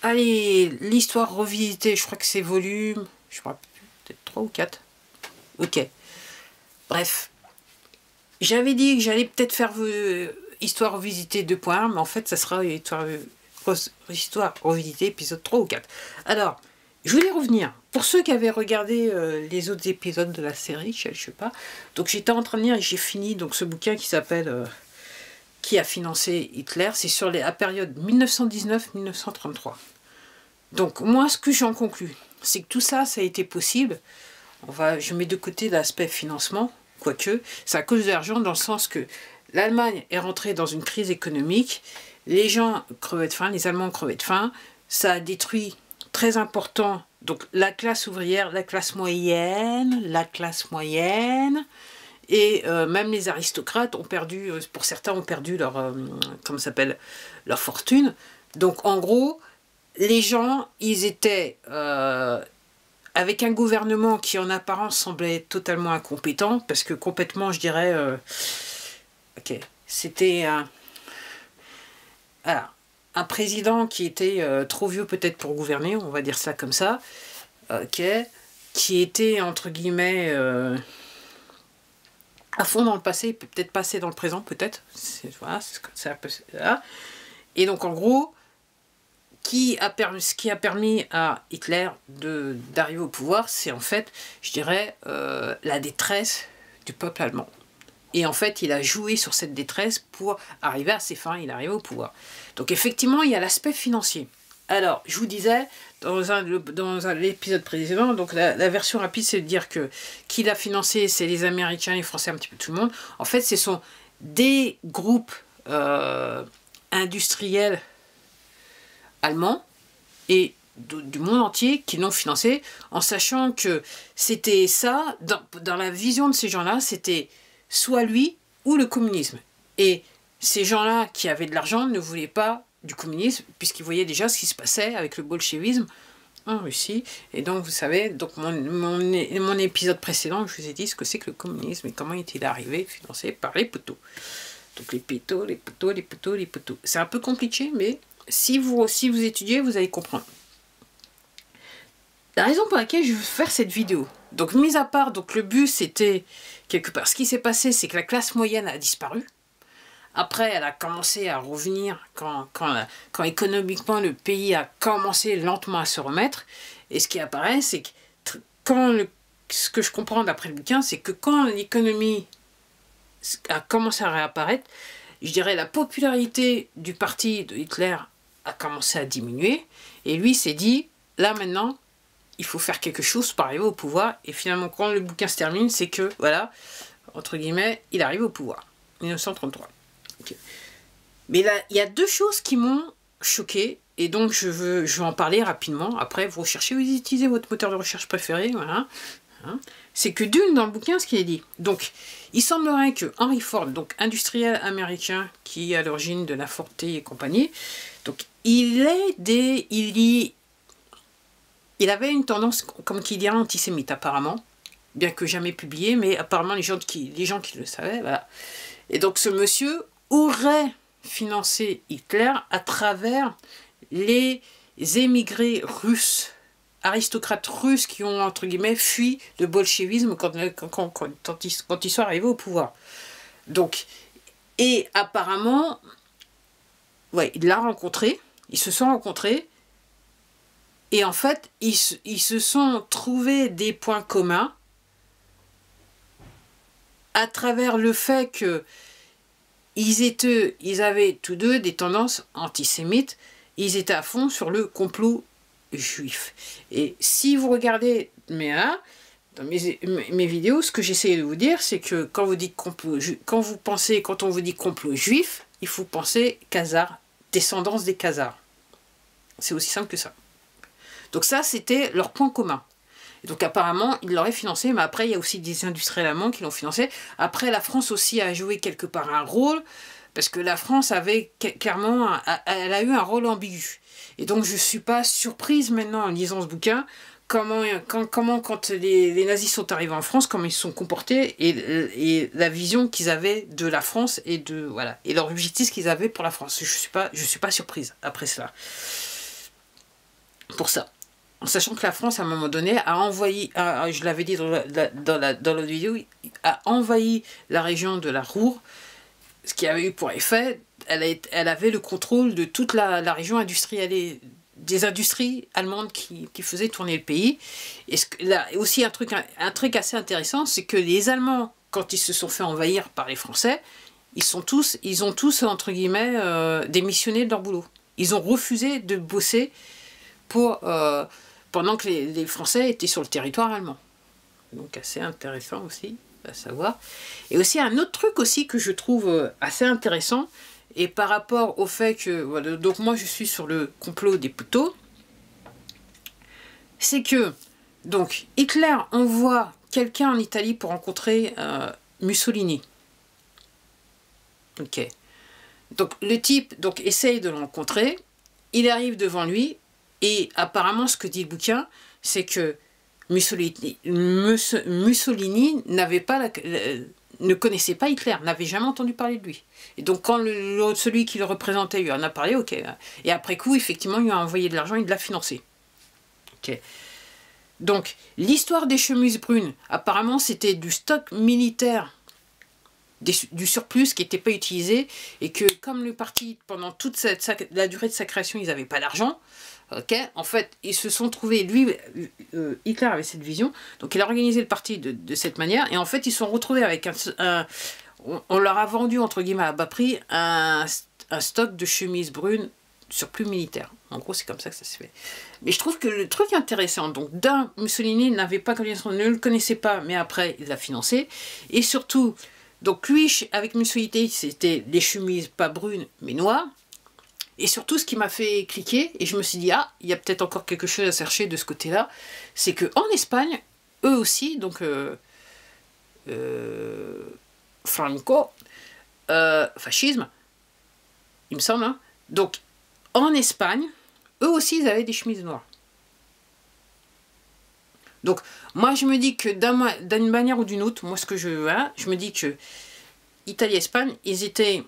Allez, l'histoire revisitée, je crois que c'est volume, je crois peut-être 3 ou 4. Ok. Bref. J'avais dit que j'allais peut-être faire histoire revisitée 2.1, mais en fait, ça sera histoire revisitée épisode 3 ou 4. Alors, je voulais revenir. Pour ceux qui avaient regardé les autres épisodes de la série, je sais pas. Donc, j'étais en train de lire et j'ai fini donc, ce bouquin qui s'appelle Qui a financé Hitler. C'est sur la période 1919-1933. Donc, moi, ce que j'en conclus, c'est que tout ça, ça a été possible. Je mets de côté l'aspect financement, quoique, c'est à cause de l'argent, dans le sens que l'Allemagne est rentrée dans une crise économique, les gens crevaient de faim, les Allemands crevaient de faim, ça a détruit très important, donc la classe ouvrière, la classe moyenne, et même les aristocrates ont perdu, pour certains ont perdu leur, comment ça s'appelle, leur fortune. Donc en gros, les gens, ils étaient avec un gouvernement qui en apparence semblait totalement incompétent, parce que complètement, je dirais, ok, c'était un président qui était trop vieux peut-être pour gouverner, on va dire ça comme ça, ok, qui était entre guillemets à fond dans le passé, peut-être passé dans le présent, peut-être, voilà, c'est un peu ça. Et donc en gros, ce qui a permis à Hitler d'arriver au pouvoir, c'est en fait, je dirais, la détresse du peuple allemand. Et en fait, il a joué sur cette détresse pour arriver à ses fins, il est arrivé au pouvoir. Donc effectivement, il y a l'aspect financier. Alors, je vous disais, dans l'épisode précédent, donc la version rapide, c'est de dire que qui l'a financé, c'est les Américains, les Français, un petit peu tout le monde. En fait, ce sont des groupes industriels allemands et du monde entier qui l'ont financé, en sachant que c'était ça, dans la vision de ces gens-là, c'était soit lui ou le communisme. Et ces gens-là qui avaient de l'argent ne voulaient pas du communisme, puisqu'ils voyaient déjà ce qui se passait avec le bolchevisme en Russie. Et donc, vous savez, donc mon épisode précédent, je vous ai dit ce que c'est que le communisme et comment est-il arrivé, financé par les poteaux. Donc les poteaux, les poteaux, les poteaux, les poteaux. C'est un peu compliqué, mais si vous étudiez, vous allez comprendre. La raison pour laquelle je veux faire cette vidéo, donc mis à part, donc le but c'était quelque part, ce qui s'est passé, c'est que la classe moyenne a disparu. Après, elle a commencé à revenir quand économiquement le pays a commencé lentement à se remettre. Et ce qui apparaît, c'est que ce que je comprends d'après le bouquin, c'est que quand l'économie a commencé à réapparaître, je dirais la popularité du parti de Hitler a commencé à diminuer. Et lui s'est dit, là maintenant, il faut faire quelque chose pour arriver au pouvoir. Et finalement, quand le bouquin se termine, c'est que, voilà, entre guillemets, il arrive au pouvoir. 1933. Okay. Mais là, il y a deux choses qui m'ont choqué. Et donc, je vais en parler rapidement. Après, vous recherchez, vous utilisez votre moteur de recherche préféré. Voilà. Hein. C'est que d'une, dans le bouquin, ce qu'il est dit. Donc, il semblerait que Henry Ford, donc industriel américain qui est à l'origine de la Ford T et compagnie, donc il avait une tendance, comme qu'il dirait, antisémite apparemment, bien que jamais publié, mais apparemment les gens qui le savaient, voilà. Et donc ce monsieur aurait financé Hitler à travers les émigrés russes, aristocrates russes qui ont, entre guillemets, fui le bolchevisme quand ils sont arrivés au pouvoir. Donc, et apparemment, ouais, il l'a rencontré, ils se sont rencontrés, et en fait, ils se sont trouvés des points communs à travers le fait que ils avaient tous deux des tendances antisémites, ils étaient à fond sur le complot juif. Et si vous regardez dans mes vidéos, ce que j'essaie de vous dire, c'est que quand on vous dit complot juif, il faut penser Khazars, descendance des Khazars. C'est aussi simple que ça. Donc ça, c'était leur point commun. Et donc apparemment, ils l'auraient financé, mais après, il y a aussi des industriels allemands qui l'ont financé. Après, la France aussi a joué quelque part un rôle, parce que la France avait clairement, elle a eu un rôle ambigu. Et donc, je ne suis pas surprise maintenant en lisant ce bouquin, quand les nazis sont arrivés en France, comment ils se sont comportés, et la vision qu'ils avaient de la France, et leur objectif qu'ils avaient pour la France. Je suis pas surprise après cela. pour ça. En sachant que la France, à un moment donné, a envahi, je l'avais dit dans l'autre vidéo, a envahi la région de la Ruhr, ce qui avait eu pour effet, elle avait le contrôle de toute la région industrielle, des industries allemandes qui faisaient tourner le pays. Et là, aussi un truc assez intéressant, c'est que les Allemands, quand ils se sont fait envahir par les Français, ils ont tous, entre guillemets, démissionné de leur boulot. Ils ont refusé de bosser pendant que les Français étaient sur le territoire allemand. Donc assez intéressant aussi à savoir. Et aussi un autre truc aussi que je trouve assez intéressant, et par rapport au fait que, voilà, donc moi je suis sur le complot des poteaux, c'est que, donc, Hitler envoie quelqu'un en Italie pour rencontrer Mussolini. Ok. Donc le type essaye de le rencontrer, il arrive devant lui, et apparemment ce que dit le bouquin, c'est que Mussolini ne connaissait pas Hitler, n'avait jamais entendu parler de lui. Et donc quand celui qui le représentait lui en a parlé, ok. Et après coup, effectivement, il lui a envoyé de l'argent et de l'a financé. Ok. Donc l'histoire des chemises brunes, apparemment c'était du stock militaire, du surplus qui n'était pas utilisé, et que comme le parti, pendant toute la durée de sa création, ils n'avaient pas d'argent, ok, en fait, ils se sont trouvés, Hitler avait cette vision, donc il a organisé le parti de cette manière, et en fait, ils se sont retrouvés avec on leur a vendu, entre guillemets, à bas prix, un stock de chemises brunes surplus militaire. En gros, c'est comme ça que ça se fait. Mais je trouve que le truc intéressant, donc Mussolini n'avait pas connaissance, ne le connaissait pas, mais après, il l'a financé, et surtout, donc lui, avec Mussolini, c'était les chemises pas brunes, mais noires. Et surtout, ce qui m'a fait cliquer, et je me suis dit, ah, il y a peut-être encore quelque chose à chercher de ce côté-là, c'est qu'en Espagne, eux aussi, donc Franco, fascisme, il me semble, hein. Donc en Espagne, eux aussi, ils avaient des chemises noires. Donc moi, je me dis que d'une manière ou d'une autre, moi, ce que je me dis que Italie et Espagne, ils étaient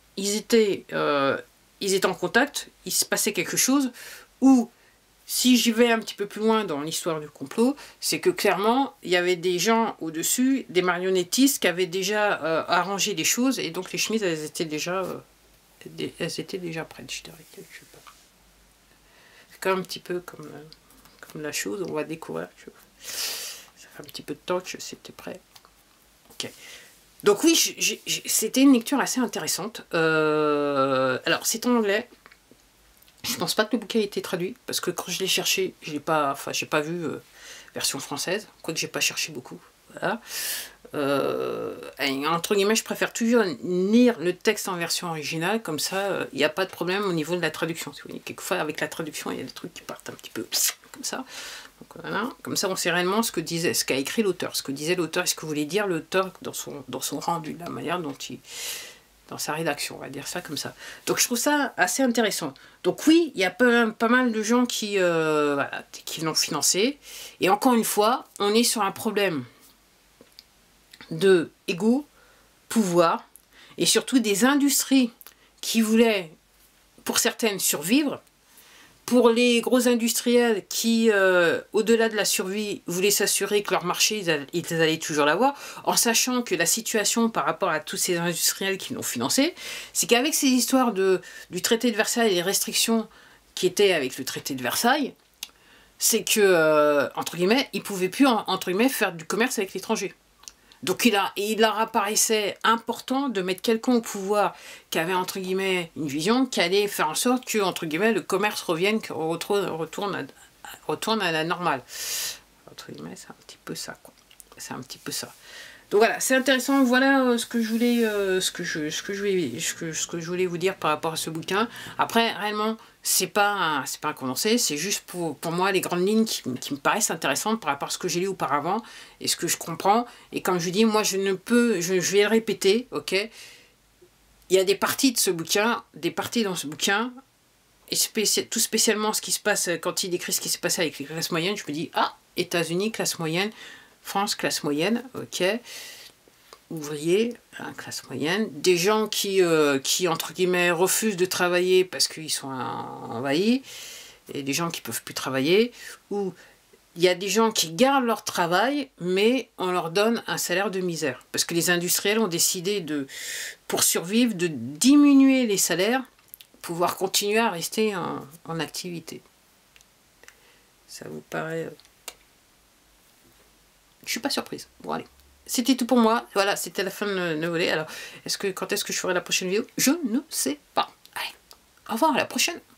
en contact, il se passait quelque chose, ou si j'y vais un petit peu plus loin dans l'histoire du complot, c'est que clairement, il y avait des gens au-dessus, des marionnettistes qui avaient déjà arrangé des choses, et donc les chemises, elles étaient déjà prêtes, je dirais. Je sais pas. C'est quand même un petit peu comme la chose, on va découvrir. Ça fait un petit peu de temps que c'était prêt. Ok. Donc oui, c'était une lecture assez intéressante. Alors, c'est en anglais. Je pense pas que le bouquin ait été traduit, parce que quand je l'ai cherché, j'ai pas vu version française, quoique j'ai pas cherché beaucoup. Voilà. Entre guillemets, je préfère toujours lire le texte en version originale, comme ça, il n'y a pas de problème au niveau de la traduction. Si vous voyez, quelquefois, avec la traduction, il y a des trucs qui partent un petit peu comme ça. Donc, voilà. Comme ça, on sait réellement ce qu'a écrit l'auteur, ce que disait l'auteur, et ce que voulait dire l'auteur dans son rendu, la manière dont dans sa rédaction, on va dire ça comme ça. Donc je trouve ça assez intéressant. Donc oui, il y a pas mal de gens qui l'ont financé. Et encore une fois, on est sur un problème de ego, pouvoir, et surtout des industries qui voulaient, pour certaines, survivre. Pour les gros industriels qui, au-delà de la survie, voulaient s'assurer que leur marché, ils allaient toujours l'avoir, en sachant que la situation par rapport à tous ces industriels qui l'ont financé, c'est qu'avec ces histoires du traité de Versailles et les restrictions qui étaient avec le traité de Versailles, c'est que, entre guillemets, ils ne pouvaient plus, entre guillemets, faire du commerce avec l'étranger. Donc il leur apparaissait important de mettre quelqu'un au pouvoir qui avait, entre guillemets, une vision, qui allait faire en sorte que, entre guillemets, le commerce retourne à la normale. Entre guillemets, c'est un petit peu ça, quoi. C'est un petit peu ça. Donc voilà, c'est intéressant. Voilà ce que je voulais vous dire par rapport à ce bouquin. Après, réellement, c'est pas un condensé, c'est juste pour moi les grandes lignes qui me paraissent intéressantes par rapport à ce que j'ai lu auparavant et ce que je comprends. Et comme je dis, moi je vais le répéter, ok. Il y a des parties de ce bouquin, des parties dans ce bouquin, et tout spécialement ce qui se passe quand il décrit ce qui s'est passé avec les classes moyennes. Je me dis, ah, États-Unis, classe moyenne. France, classe moyenne, ok, ouvriers, hein, classe moyenne, des gens qui, entre guillemets, refusent de travailler parce qu'ils sont envahis, et des gens qui ne peuvent plus travailler, ou il y a des gens qui gardent leur travail, mais on leur donne un salaire de misère. Parce que les industriels ont décidé, pour survivre, de diminuer les salaires, pour pouvoir continuer à rester en activité. Ça vous paraît... Je suis pas surprise. Bon, allez. C'était tout pour moi. Voilà, c'était la fin de le volet. Alors, quand est-ce que je ferai la prochaine vidéo? Je ne sais pas. Allez, au revoir, à la prochaine.